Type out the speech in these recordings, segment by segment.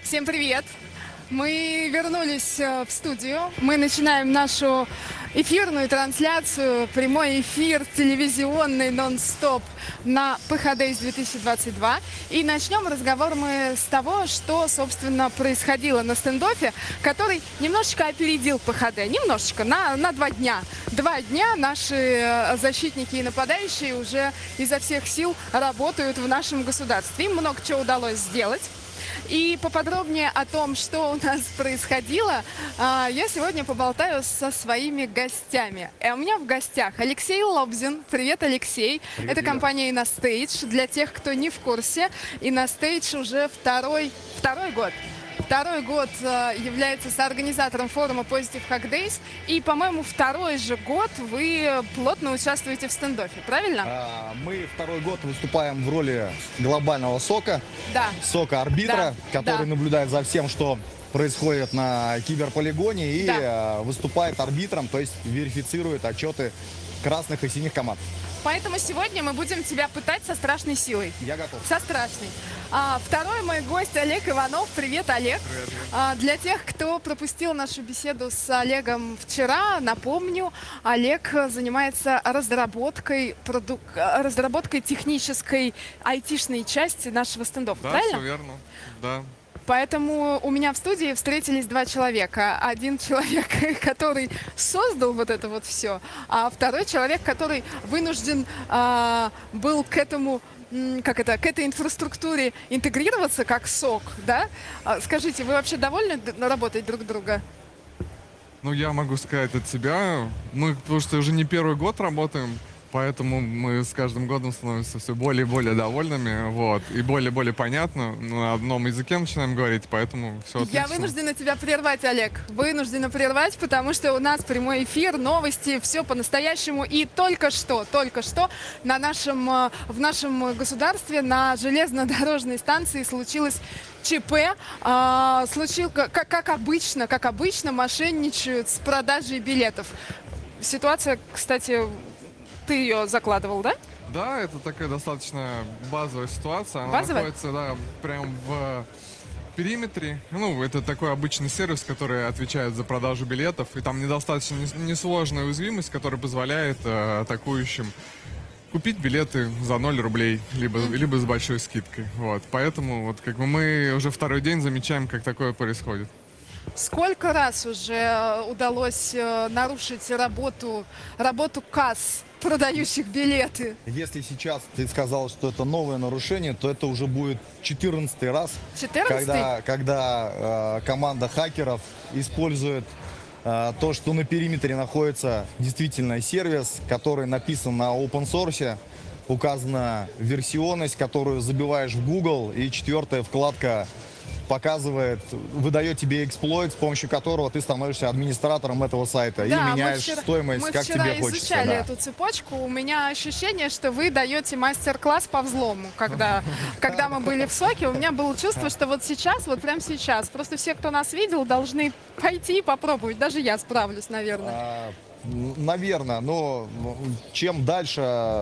Всем привет! Мы вернулись в студию. Мы начинаем нашу эфирную трансляцию, прямой эфир телевизионный нон-стоп на PHDays 2022. И начнем разговор мы с того, что, собственно, происходило на стендоффе, который немножечко опередил PHD. Немножечко, на 2 дня. 2 дня наши защитники и нападающие уже изо всех сил работают в нашем государстве. Им много чего удалось сделать. И поподробнее о том, что у нас происходило, я сегодня поболтаю со своими гостями. У меня в гостях Алексей Лобзин. Привет, Алексей. Привет, это компания InnoStage. Для тех, кто не в курсе, InnoStage уже второй год. Второй год является соорганизатором форума Positive Hack Days. И, по-моему, второй же год вы плотно участвуете в стендоффе, правильно? Мы второй год выступаем в роли глобального сока. Да. Сока-арбитра, который наблюдает за всем, что происходит на киберполигоне и выступает арбитром, то есть верифицирует отчеты красных и синих команд. Поэтому сегодня мы будем тебя пытать со страшной силой. Я готов. Со страшной. Второй мой гость Олег Иванов. Привет, Олег. Привет. Для тех, кто пропустил нашу беседу с Олегом вчера, напомню, Олег занимается разработкой технической айтишной части нашего стендоффа. Да, правильно? все верно. Да. Поэтому у меня в студии встретились 2 человека. Один человек, который создал вот это вот все, а второй человек, который вынужден был к этому, к этой инфраструктуре интегрироваться как сок, да? Скажите, вы вообще довольны работать друг друга? Ну, я могу сказать от себя. Мы, потому что уже не первый год работаем, поэтому мы с каждым годом становимся все более и более довольными, вот, и более-более понятно. На одном языке начинаем говорить, поэтому все отлично. Я вынуждена тебя прервать, Олег. Вынуждена прервать, потому что у нас прямой эфир, новости, все по-настоящему. И только что в нашем государстве на железнодорожной станции случилось ЧП. Как обычно, мошенничают с продажей билетов. Ситуация, кстати, ты ее закладывал, да? Да, это такая достаточно базовая ситуация. Она Базовая? находится, да, прям в периметре. Ну, это такой обычный сервис, который отвечает за продажу билетов. И там недостаточно несложная уязвимость, которая позволяет атакующим купить билеты за 0 рублей, либо с большой скидкой. Вот. Поэтому вот как бы мы уже второй день замечаем, как такое происходит. Сколько раз уже удалось нарушить работу касс, продающих билеты? Если сейчас ты сказал, что это новое нарушение, то это уже будет 14-й раз, 14-й? когда команда хакеров использует то, что на периметре находится действительно сервис, который написан на open source, указана версионность, которую забиваешь в Google, и 4-я вкладка показывает, выдает тебе эксплойт, с помощью которого ты становишься администратором этого сайта и меняешь стоимость, как тебе хочется. Мы вчера изучали эту цепочку. У меня ощущение, что вы даете мастер-класс по взлому. Когда мы были в СОКе, у меня было чувство, что вот сейчас, вот прямо сейчас, просто все, кто нас видел, должны пойти и попробовать. Даже я справлюсь, наверное. Наверное, но чем дальше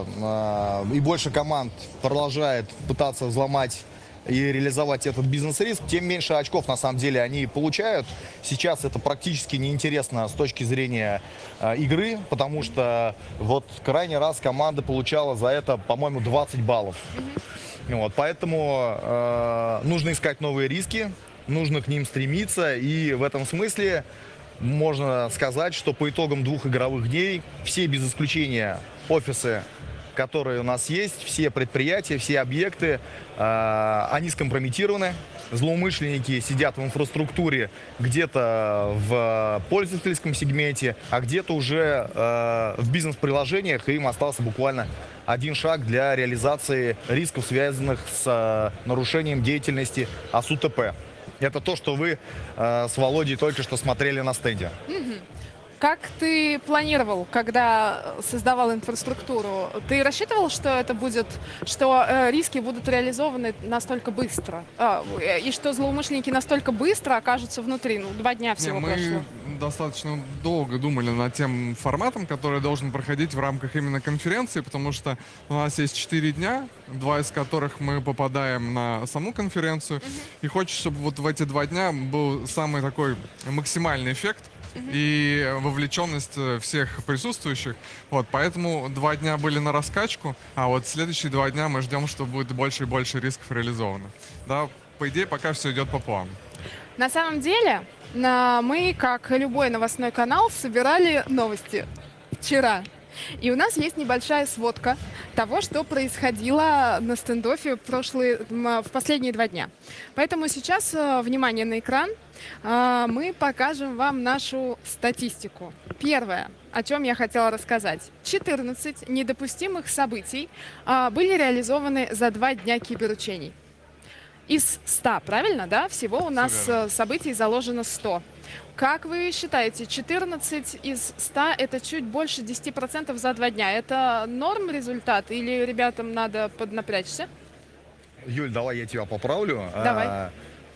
и больше команд продолжает пытаться взломать и реализовать этот бизнес-риск, тем меньше очков на самом деле они получают. Сейчас это практически неинтересно с точки зрения игры, потому что вот крайний раз команда получала за это, по-моему, 20 баллов. Вот, поэтому нужно искать новые риски, нужно к ним стремиться, и в этом смысле можно сказать, что по итогам 2 игровых дней все без исключения офисы, которые у нас есть, все предприятия, все объекты, они скомпрометированы. Злоумышленники сидят в инфраструктуре где-то в пользовательском сегменте, а где-то уже в бизнес-приложениях, и им остался буквально 1 шаг для реализации рисков, связанных с нарушением деятельности АСУТП. Это то, что вы с Володей только что смотрели на стенде. Как ты планировал, когда создавал инфраструктуру? Ты рассчитывал, что это будет, что риски будут реализованы настолько быстро? И что злоумышленники настолько быстро окажутся внутри? Ну, 2 дня всего Мы прошло. достаточно долго думали над тем форматом, который должен проходить в рамках именно конференции, потому что у нас есть 4 дня, 2 из которых мы попадаем на саму конференцию. И хочется, чтобы вот в эти 2 дня был самый такой максимальный эффект и вовлеченность всех присутствующих. Вот, поэтому 2 дня были на раскачку, а вот следующие 2 дня мы ждем, что будет больше и больше рисков реализовано. Да, по идее, пока все идет по плану. На самом деле, мы, как и любой новостной канал, собирали новости вчера. И у нас есть небольшая сводка того, что происходило на стендоффе в последние 2 дня. Поэтому сейчас, внимание на экран, мы покажем вам нашу статистику. Первое, о чем я хотела рассказать. 14 недопустимых событий были реализованы за 2 дня киберучений. Из 100, правильно, да? Всего у нас событий заложено 100. Как вы считаете, 14 из 100 это чуть больше 10% за 2 дня? Это норм результат или ребятам надо поднапрячься? Юль, давай я тебя поправлю. Давай.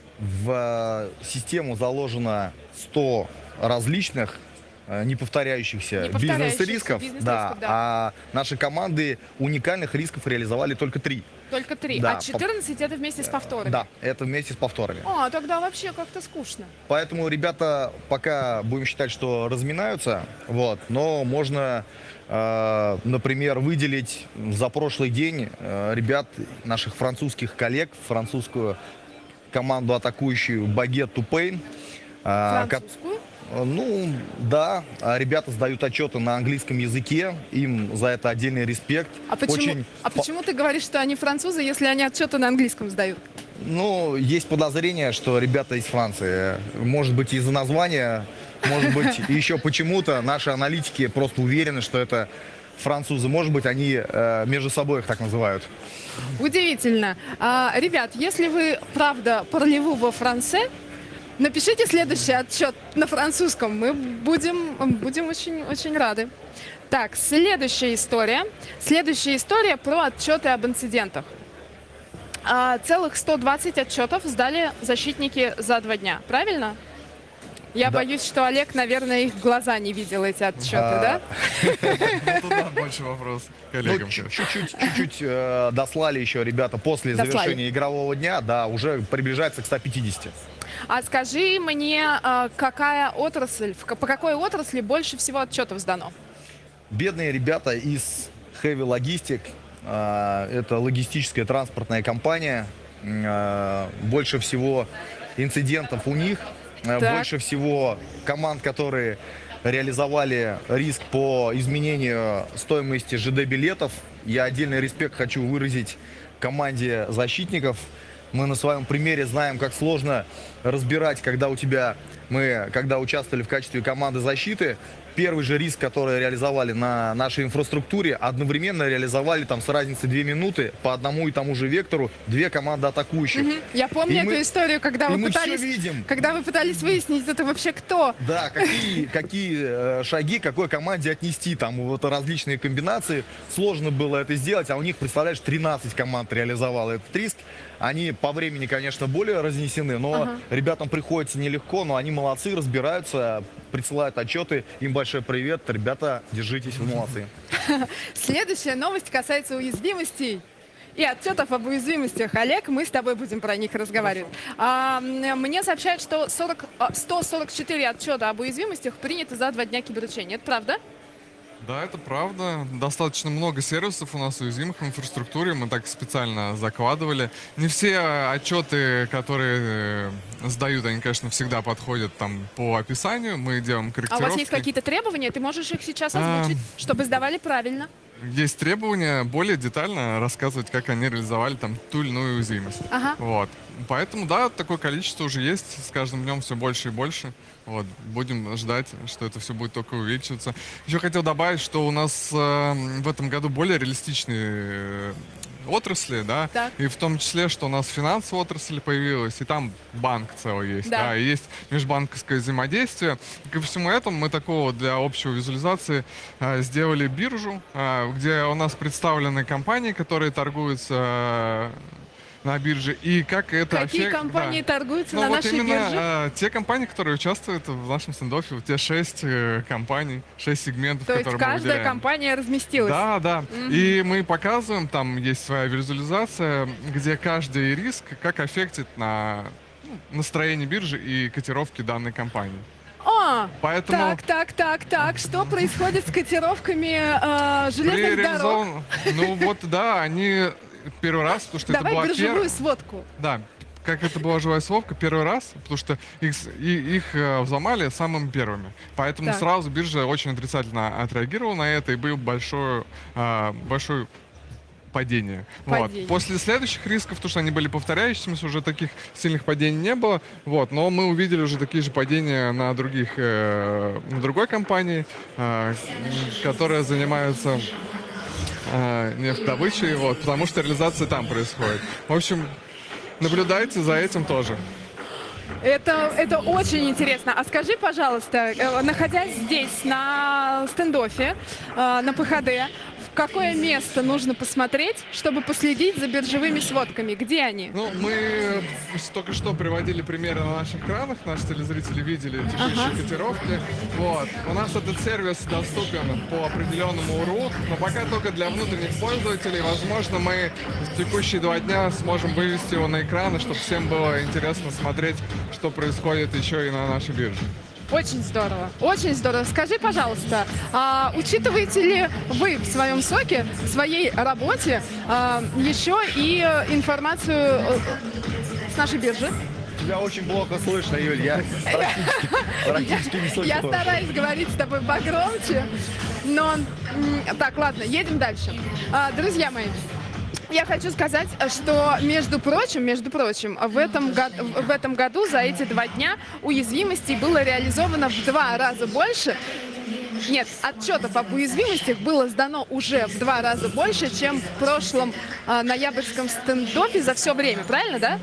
В систему заложено 100 различных неповторяющихся бизнес-рисков, да. а наши команды уникальных рисков реализовали только 3. Только 3, да, а 14 это вместе с повторами? Да, это вместе с повторами. Тогда вообще как-то скучно. Поэтому ребята пока будем считать, что разминаются, вот, но можно, например, выделить за прошлый день ребят, наших французских коллег, французскую команду атакующую Baguette to Pain. Французскую? Ну, да, ребята сдают отчеты на английском языке, им за это отдельный респект. Почему ты говоришь, что они французы, если они отчеты на английском сдают? Ну, есть подозрение, что ребята из Франции. Может быть, из-за названия, может быть, еще почему-то наши аналитики просто уверены, что это французы. Может быть, они между собой их так называют. Удивительно. Ребят, если вы, правда, parlez-vous во франце, напишите следующий отчет на французском. Мы будем очень рады. Так, следующая история. Следующая история про отчеты об инцидентах. Целых 120 отчетов сдали защитники за 2 дня. Правильно? Я боюсь, что Олег, наверное, их глаза не видел, эти отчеты, да? Туда больше вопрос коллегам. Чуть-чуть дослали еще ребята после завершения игрового дня. Да, уже приближается к 150. А скажи мне, какая отрасль, по какой отрасли больше всего отчетов сдано? Бедные ребята из Heavy Logistic, это логистическая транспортная компания, больше всего инцидентов у них, больше всего команд, которые реализовали риск по изменению стоимости ЖД-билетов. Я отдельный респект хочу выразить команде защитников. Мы на своем примере знаем, как сложно разбирать, когда когда участвовали в качестве команды защиты, первый же риск, который реализовали на нашей инфраструктуре, одновременно реализовали там с разницей 2 минуты по одному и тому же вектору 2 команды атакующих. Я помню эту историю, когда вы пытались выяснить, это вообще кто. Да, какие шаги, какой команде отнести, там вот различные комбинации. Сложно было это сделать, а у них, представляешь, 13 команд реализовало этот риск. Они по времени, конечно, более разнесены, но ребятам приходится нелегко, но они молодцы, разбираются, присылают отчеты. Им большой привет. Ребята, держитесь, вы молодцы. Следующая новость касается уязвимостей и отчетов об уязвимостях. Олег, мы с тобой будем про них разговаривать. Мне сообщают, что 144 отчета об уязвимостях приняты за 2 дня киберучения. Это правда? Да, это правда. Достаточно много сервисов у нас уязвимых в инфраструктуре. Мы так специально закладывали. Не все отчеты, которые сдают, они, конечно, всегда подходят там по описанию. Мы делаем корректировки. А у вас есть какие-то требования? Ты можешь их сейчас озвучить, чтобы сдавали правильно? Есть требования более детально рассказывать, как они реализовали там ту или иную уязвимость. Вот. Поэтому, да, такое количество уже есть. С каждым днем все больше и больше. Вот. Будем ждать, что это все будет только увеличиваться. Еще хотел добавить, что у нас в этом году более реалистичные отрасли, да, Так. и в том числе, что у нас финансовая отрасль появилась, и там банк целый есть, Да. да, и есть межбанковское взаимодействие. И ко всему этому мы такого для общей визуализации сделали биржу, где у нас представлены компании, которые торгуются на бирже, и как это... Какие компании торгуются Ну, на вот нашей именно бирже? те компании, которые участвуют в нашем стендоффе, вот те 6 компаний, 6 сегментов, То есть которые мы каждая выделяем. компания разместилась. Да, да. И мы показываем, там есть своя визуализация, где каждый риск как аффектит на настроение биржи и котировки данной компании. О, Поэтому так. Что происходит с котировками железных дорог? Ну вот, да, они первый раз, потому что Давай это была биржевую сводку. Да, как это была живая сводка первый раз, потому что их взломали самыми первыми. Поэтому Так. сразу биржа очень отрицательно отреагировала на это, и был большое падение. Вот. Падение. После следующих рисков, потому что они были повторяющимися, уже таких сильных падений не было. Вот. Но мы увидели уже такие же падения на другой компании, которая занимается нефтедобычей, вот, потому что реализация там происходит. В общем, наблюдайте за этим тоже. Это очень интересно. А скажи, пожалуйста, находясь здесь, на стендоффе, на ПХД, в какое место нужно посмотреть, чтобы последить за биржевыми сводками? Где они? Ну, мы только что приводили примеры на наших экранах, наши телезрители видели текущие котировки. Вот. У нас этот сервис доступен по определенному URL, но пока только для внутренних пользователей. Возможно, мы в текущие 2 дня сможем вывести его на экраны, чтобы всем было интересно смотреть, что происходит еще и на нашей бирже. Очень здорово, очень здорово. Скажи, пожалуйста, учитываете ли вы в своем соке, в своей работе еще и информацию с нашей биржи? Тебя очень плохо слышно, Юль. Я практически не слышу. Я тоже. стараюсь говорить с тобой погромче, но... Так, ладно, едем дальше. Друзья мои, я хочу сказать, что, между прочим, в этом году за эти 2 дня уязвимостей было реализовано в 2 раза больше. Нет, отчетов об уязвимостях было сдано уже в 2 раза больше, чем в прошлом ноябрьском стендоффе за все время, правильно, да?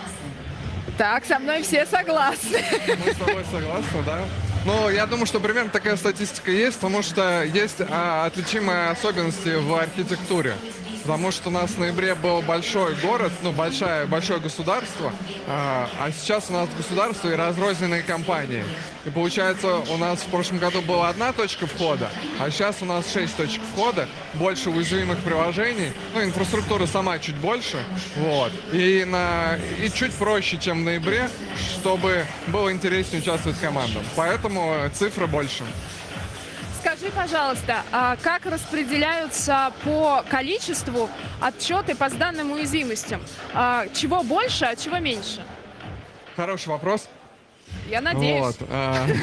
Так, со мной все согласны. Мы с тобой согласны, да? Ну, я думаю, что примерно такая статистика есть, потому что есть отличимые особенности в архитектуре. Потому что у нас в ноябре был большой город, ну, большое государство, а сейчас у нас государство и разрозненные компании. И получается, у нас в прошлом году была 1 точка входа, а сейчас у нас 6 точек входа, больше уязвимых приложений, ну, инфраструктура сама чуть больше, вот. И чуть проще, чем в ноябре, чтобы было интереснее участвовать командам. Поэтому цифра больше. Скажи, пожалуйста, как распределяются по количеству отчеты по сданным уязвимостям? Чего больше, а чего меньше? Хороший вопрос. Я надеюсь. Вот.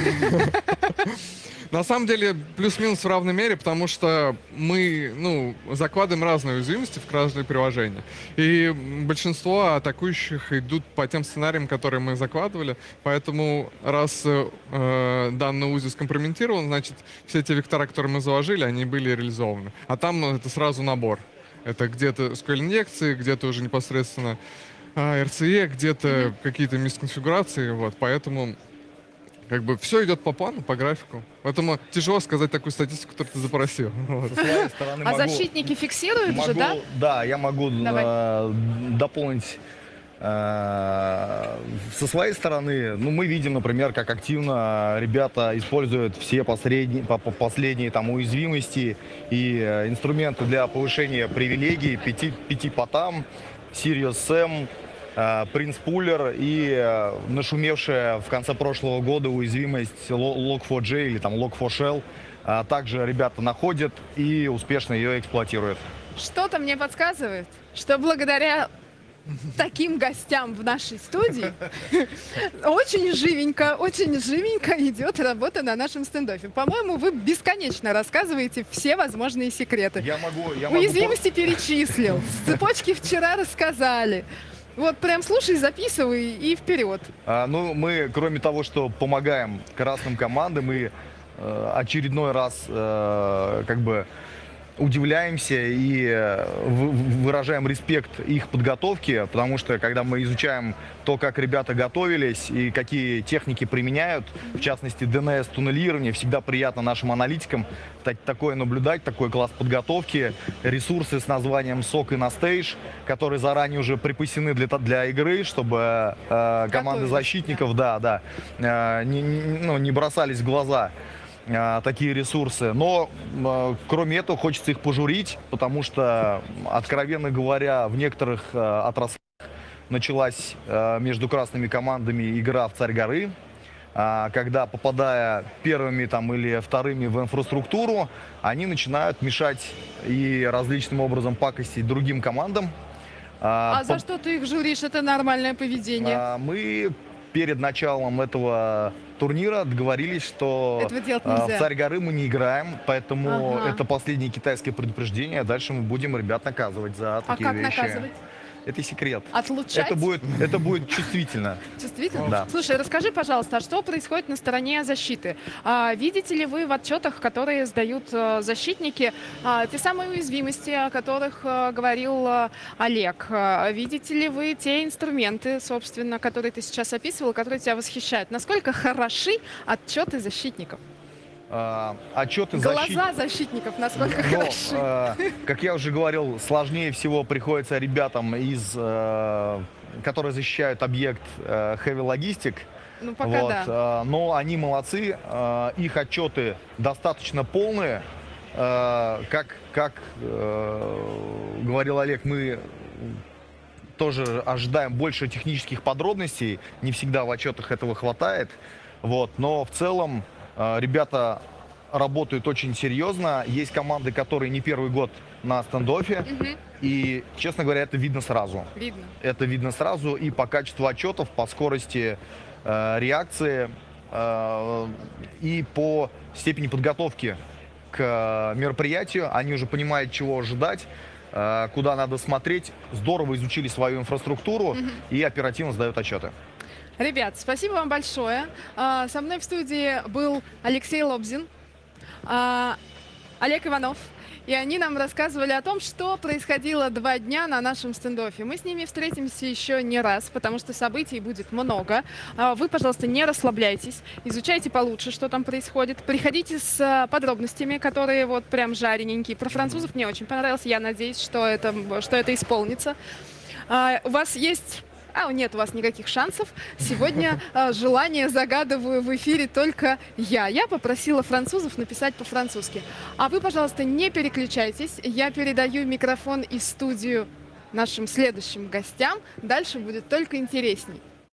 На самом деле, плюс-минус в равной мере, потому что мы, закладываем разные уязвимости в каждое приложение. И большинство атакующих идут по тем сценариям, которые мы закладывали. Поэтому, раз данный узел скомпрометирован, значит, все те вектора, которые мы заложили, они были реализованы. А там это сразу набор. Это где-то SQL-инъекции, где-то уже непосредственно RCE, где-то какие-то мисконфигурации. Вот, поэтому... Как бы все идет по плану, по графику. Поэтому тяжело сказать такую статистику, которую ты запросил. Вот. Со своей стороны А защитники фиксируют же, да? Да, я могу Давай. дополнить. Со своей стороны, мы видим, например, как активно ребята используют все последние там уязвимости и инструменты для повышения привилегий 5 потам, Sirius Sam, Prince Puller и нашумевшая в конце прошлого года уязвимость Log4j или там Log4Shell. Также ребята находят и успешно ее эксплуатируют. Что-то мне подсказывает, что благодаря таким гостям в нашей студии очень живенько идет работа на нашем стендоффе. По-моему, вы бесконечно рассказываете все возможные секреты. Я могу Уязвимости перечислил, цепочки вчера рассказали. Вот прям слушай, записывай и вперед. Мы, кроме того, что помогаем красным командам, и очередной раз удивляемся и выражаем респект их подготовке, потому что когда мы изучаем то, как ребята готовились и какие техники применяют, в частности ДНС, туннелирование, всегда приятно нашим аналитикам такое наблюдать, такой класс подготовки, ресурсы с названием SOC и Nastage, которые заранее уже припасены для игры, чтобы команды защитников не бросались в глаза такие ресурсы. Но кроме этого хочется их пожурить, потому что, откровенно говоря, в некоторых отраслях началась между красными командами игра в Царь горы, когда, попадая первыми или вторыми в инфраструктуру, они начинают мешать и различным образом пакостить другим командам. За что ты их журишь? Это нормальное поведение. Мы перед началом этого турнира договорились, что в Царь горы мы не играем, поэтому это последнее китайское предупреждение. Дальше мы будем ребят наказывать за такие вещи. Наказывать? Это секрет. Отлучать? Это будет чувствительно. Чувствительно? Да. Слушай, расскажи, пожалуйста, а что происходит на стороне защиты? Видите ли вы в отчетах, которые сдают защитники, те самые уязвимости, о которых говорил Олег? Видите ли вы те инструменты, собственно, которые ты сейчас описывал, которые тебя восхищают? Насколько хороши отчеты защитников? Глаза защитников насколько хороши? Как я уже говорил, сложнее всего приходится ребятам, которые защищают объект Heavy Logistic. Ну, пока да. Но они молодцы, их отчеты достаточно полные. Как говорил Олег, мы тоже ожидаем больше технических подробностей. Не всегда в отчетах этого хватает. Но в целом ребята работают очень серьезно. Есть команды, которые не первый год на стендофе. И, честно говоря, это видно сразу. Это видно сразу и по качеству отчетов, по скорости реакции и по степени подготовки к мероприятию. Они уже понимают, чего ожидать, куда надо смотреть. Здорово изучили свою инфраструктуру и оперативно сдают отчеты. Ребят, спасибо вам большое. Со мной в студии был Алексей Лобзин, Олег Иванов. И они нам рассказывали о том, что происходило 2 дня на нашем стендофе. Мы с ними встретимся еще не раз, потому что событий будет много. Вы, пожалуйста, не расслабляйтесь, изучайте получше, что там происходит. Приходите с подробностями, которые вот прям жарененькие. Про французов мне очень понравилось. Я надеюсь, что это исполнится. У вас есть... нет, у вас никаких шансов. Сегодня желание загадываю в эфире только я. Я попросила французов написать по-французски. А вы, пожалуйста, не переключайтесь. Я передаю микрофон и студию нашим следующим гостям. Дальше будет только интересней.